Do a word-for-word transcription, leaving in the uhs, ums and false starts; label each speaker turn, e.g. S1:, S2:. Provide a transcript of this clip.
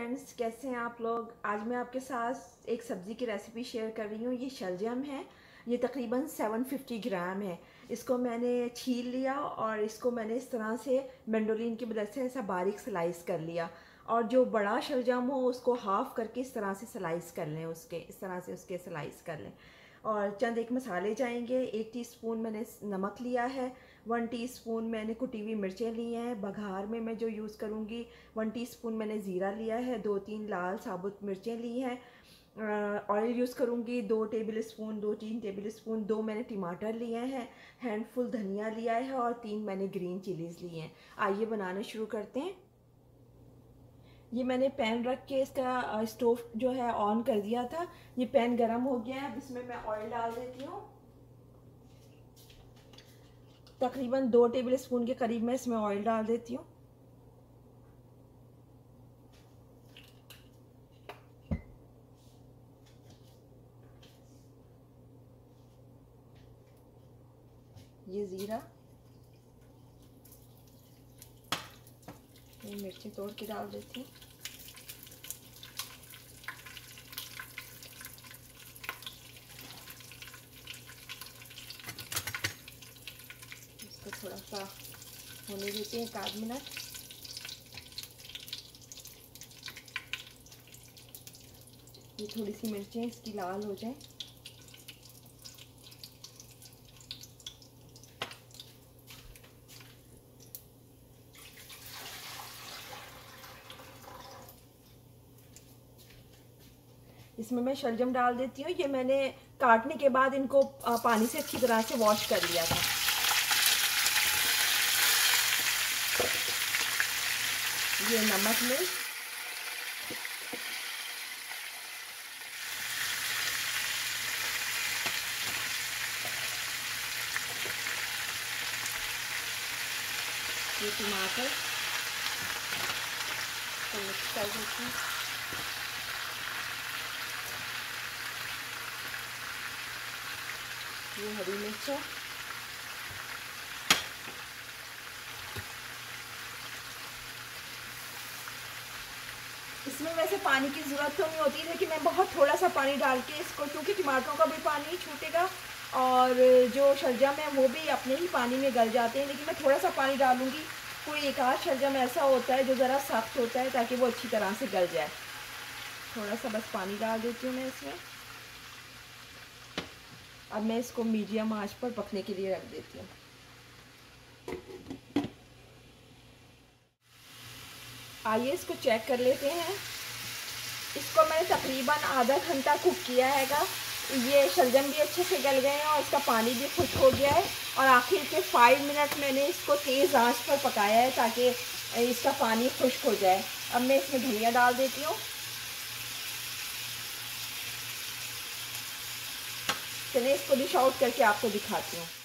S1: Friends, कैसे हैं आप लोग। आज मैं आपके साथ एक सब्ज़ी की रेसिपी शेयर कर रही हूँ। ये शलजम है। ये तकरीबन सात सौ पचास ग्राम है। इसको मैंने छील लिया और इसको मैंने इस तरह से मैंडोलिन की मदद से ऐसा बारीक स्लाइस कर लिया। और जो बड़ा शलजम हो उसको हाफ़ करके इस तरह से स्लाइस कर लें, उसके इस तरह से उसके स्लाइस कर लें। और चंद एक मसाले जाएंगे। एक टीस्पून मैंने नमक लिया है, वन टीस्पून मैंने कुटी हुई मिर्चें ली हैं। बघार में मैं जो यूज़ करूँगी, वन टीस्पून मैंने ज़ीरा लिया है, दो तीन लाल साबुत मिर्चें ली हैं। ऑयल यूज़ करूँगी दो टेबल स्पून, दो तीन टेबल स्पून। दो मैंने टमाटर लिए हैं, हैंडफुल धनिया लिया है और तीन मैंने ग्रीन चिलीज़ लिए हैं। आइए बनाना शुरू करते हैं। ये मैंने पैन रख के इसका स्टोव जो है ऑन कर दिया था। ये पैन गरम हो गया है। अब इसमें मैं ऑयल डाल देती हूँ। तकरीबन दो टेबल स्पून के करीब मैं इसमें ऑयल डाल देती हूँ। ये ज़ीरा, ये मिर्ची तोड़ के डाल देती हूँ। इसको थोड़ा सा होने देते हैं, एक आध मिनट। ये थोड़ी सी मिर्चें इसकी लाल हो जाए। इसमें मैं शलजम डाल देती हूँ। ये मैंने काटने के बाद इनको पानी से अच्छी तरह से वॉश कर लिया था। ये नमक मिर्च, ये टमाटर तो मिक्स कर देती हूँ। ये हरी मिर्च है। इसमें वैसे पानी की ज़रूरत तो नहीं होती, लेकिन मैं बहुत थोड़ा सा पानी डाल के इसको, क्योंकि टमाटरों का भी पानी छूटेगा और जो शलजम है वो भी अपने ही पानी में गल जाते हैं, लेकिन मैं थोड़ा सा पानी डालूंगी। कोई एक आध शलजम ऐसा होता है जो ज़रा सख्त होता है, ताकि वो अच्छी तरह से गल जाए। थोड़ा सा बस पानी डाल देती हूँ मैं इसमें। अब मैं इसको मीडियम आंच पर पकने के लिए रख देती हूँ। आइए इसको चेक कर लेते हैं। इसको मैंने तकरीबन आधा घंटा कुक किया हैगा। ये शलजम भी अच्छे से गल गए हैं और इसका पानी भी खुश्क हो गया है। और आखिर के फाइव मिनट मैंने इसको तेज़ आंच पर पकाया है ताकि इसका पानी खुश्क हो जाए। अब मैं इसमें धनिया डाल देती हूँ। चलिए इसको डिश आउट करके आपको दिखाती हूँ।